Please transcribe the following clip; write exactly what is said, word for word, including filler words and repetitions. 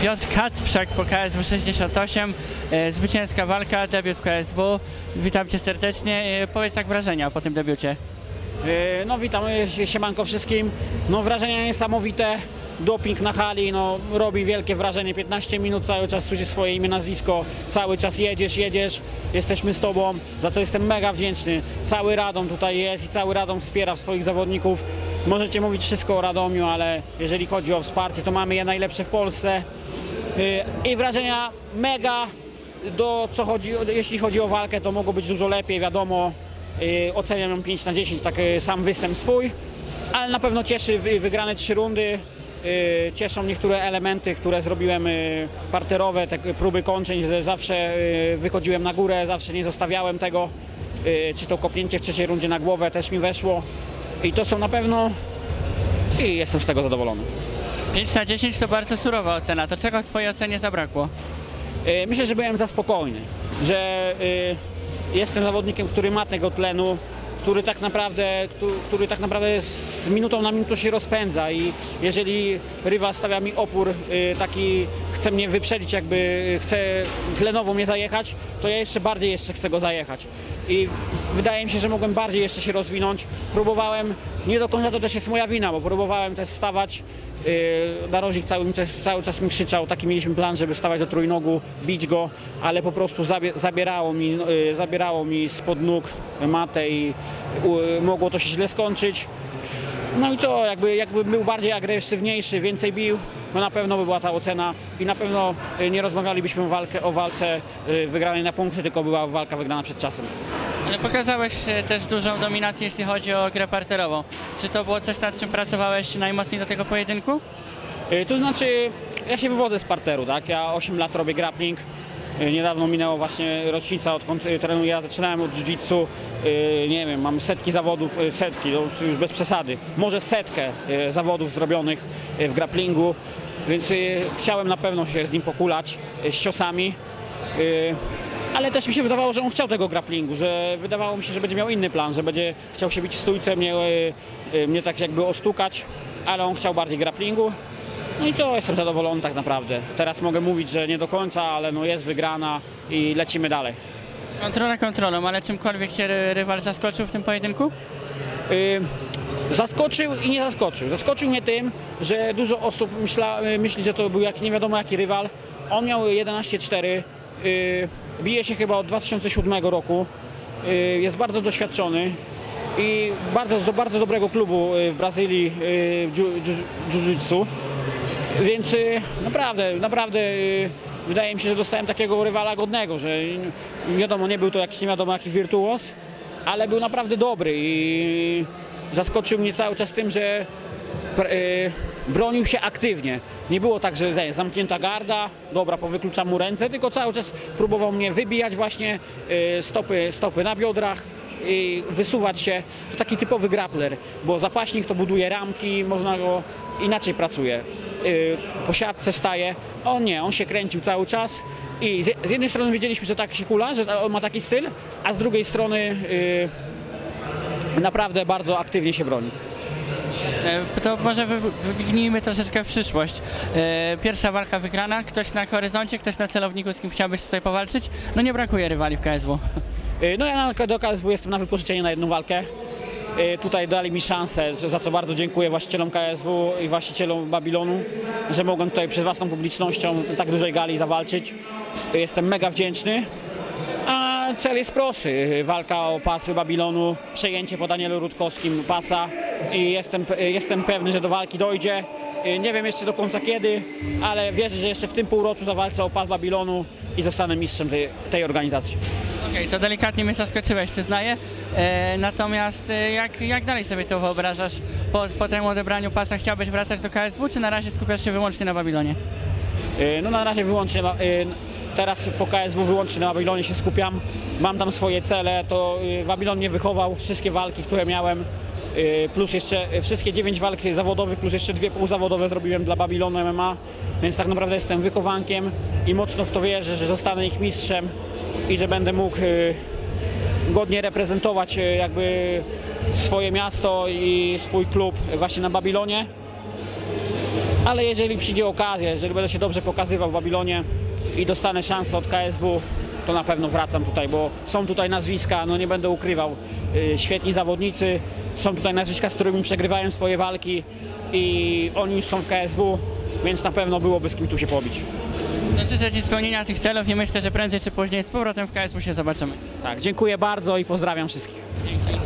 Piotr Kacprzak po K S W sześćdziesiąt osiem, zwycięska walka, debiut K S W. Witam Cię serdecznie. Powiedz, jak wrażenia po tym debiucie? No witam, siemanko wszystkim. No wrażenia niesamowite. Doping na hali, no robi wielkie wrażenie. piętnaście minut cały czas słyszysz swoje imię, nazwisko, cały czas jedziesz, jedziesz, jesteśmy z Tobą, za co jestem mega wdzięczny. Cały Radom tutaj jest i cały Radom wspiera swoich zawodników. Możecie mówić wszystko o Radomiu, ale jeżeli chodzi o wsparcie, to mamy je najlepsze w Polsce. I wrażenia mega, do co chodzi, jeśli chodzi o walkę, to mogło być dużo lepiej, wiadomo. Oceniam ją pięć na dziesięć, tak sam występ swój, ale na pewno cieszy wygrane trzy rundy. Cieszą niektóre elementy, które zrobiłem parterowe, te próby kończeń, że zawsze wychodziłem na górę, zawsze nie zostawiałem tego. Czy to kopnięcie w trzeciej rundzie na głowę też mi weszło. I to są na pewno... i jestem z tego zadowolony. pięć na dziesięć to bardzo surowa ocena. To czego w Twojej ocenie zabrakło? Myślę, że byłem za spokojny, że jestem zawodnikiem, który ma tego tlenu, który tak naprawdę, który, który tak naprawdę z minutą na minutę się rozpędza i jeżeli rywal stawia mi opór taki, chce mnie wyprzedzić, jakby chce tlenowo mnie zajechać, to ja jeszcze bardziej jeszcze chcę go zajechać. I wydaje mi się, że mogłem bardziej jeszcze się rozwinąć. Próbowałem, nie do końca to też jest moja wina, bo próbowałem też stawać. Narożnik cały, cały czas mi krzyczał, taki mieliśmy plan, żeby stawać do trójnogu, bić go, ale po prostu zabierało mi, zabierało mi spod nóg matę i mogło to się źle skończyć. No i co, jakby, jakby był bardziej agresywniejszy, więcej bił, no na pewno by była ta ocena i na pewno nie rozmawialibyśmy o, walkę, o walce wygranej na punkty, tylko była walka wygrana przed czasem. Ale pokazałeś też dużą dominację, jeśli chodzi o grę parterową. Czy to było coś, nad czym pracowałeś najmocniej do tego pojedynku? To znaczy, ja się wywodzę z parteru, tak? Ja osiem lat robię grappling. Niedawno minęło właśnie rocznica, odkąd trenuję. Ja zaczynałem od jiu-jitsu, nie wiem, mam setki zawodów, setki, no już bez przesady, może setkę zawodów zrobionych w grapplingu, więc chciałem na pewno się z nim pokulać, z ciosami, ale też mi się wydawało, że on chciał tego grapplingu, że wydawało mi się, że będzie miał inny plan, że będzie chciał się bić w stójce, mnie, mnie tak jakby ostukać, ale on chciał bardziej grapplingu. No i co, jestem zadowolony tak naprawdę. Teraz mogę mówić, że nie do końca, ale no jest wygrana i lecimy dalej. Kontrola kontrolą, ale czymkolwiek Cię rywal zaskoczył w tym pojedynku? Yy, zaskoczył i nie zaskoczył. Zaskoczył mnie tym, że dużo osób myśla, myśli, że to był jak, nie wiadomo jaki rywal. On miał jedenaście cztery, yy, bije się chyba od dwa tysiące siódmego roku, yy, jest bardzo doświadczony i bardzo, z do bardzo dobrego klubu w Brazylii yy, jiu-jitsu. Więc naprawdę, naprawdę wydaje mi się, że dostałem takiego rywala godnego, że wiadomo, nie był to jakiś nie wiadomo jaki wirtuoz, ale był naprawdę dobry i zaskoczył mnie cały czas tym, że bronił się aktywnie. Nie było tak, że zamknięta garda, dobra, powykluczam mu ręce, tylko cały czas próbował mnie wybijać właśnie stopy, stopy na biodrach i wysuwać się. To taki typowy grappler, bo zapaśnik to buduje ramki, można go inaczej pracuje. Po siatce staje, on nie, on się kręcił cały czas i z jednej strony wiedzieliśmy, że tak się kula, że on ma taki styl, a z drugiej strony yy, naprawdę bardzo aktywnie się broni. To może wybiegnijmy troszeczkę w przyszłość. Pierwsza walka wygrana, ktoś na horyzoncie, ktoś na celowniku, z kim chciałbyś tutaj powalczyć? No nie brakuje rywali w K S W. No ja do K S W jestem na wypożyczenie na jedną walkę. Tutaj dali mi szansę, za co bardzo dziękuję właścicielom K S W i właścicielom Babilonu, że mogłem tutaj przed własną publicznością tak dużej gali zawalczyć. Jestem mega wdzięczny, a cel jest prosty. Walka o pas Babilonu, przejęcie po Danielu Rutkowskim pasa i jestem, jestem pewny, że do walki dojdzie. Nie wiem jeszcze do końca kiedy, ale wierzę, że jeszcze w tym półroczu zawalczę o pas Babilonu i zostanę mistrzem tej, tej organizacji. Okej, okay, to delikatnie mnie zaskoczyłeś, przyznaję. E, natomiast e, jak, jak dalej sobie to wyobrażasz? Po, po tym odebraniu pasa chciałbyś wracać do K S W, czy na razie skupiasz się wyłącznie na Babilonie? E, no na razie wyłącznie, e, teraz po K S W wyłącznie na Babilonie się skupiam. Mam tam swoje cele, to e, Babilon mnie wychował, wszystkie walki, które miałem, e, plus jeszcze e, wszystkie dziewięć walk zawodowych, plus jeszcze dwie półzawodowe zrobiłem dla Babilonu M M A, więc tak naprawdę jestem wychowankiem i mocno w to wierzę, że zostanę ich mistrzem i że będę mógł e, godnie reprezentować e, jakby swoje miasto i swój klub właśnie na Babilonie. ale jeżeli przyjdzie okazja, jeżeli będę się dobrze pokazywał w Babilonie i dostanę szansę od K S W, to na pewno wracam tutaj, bo są tutaj nazwiska, no nie będę ukrywał, yy, świetni zawodnicy, są tutaj nazwiska, z którymi przegrywałem swoje walki i oni już są w K S W, więc na pewno byłoby z kim tu się pobić. Życzę Ci spełnienia tych celów i myślę, że prędzej czy później z powrotem w K S W się zobaczymy. Tak, dziękuję bardzo i pozdrawiam wszystkich. Dzięki.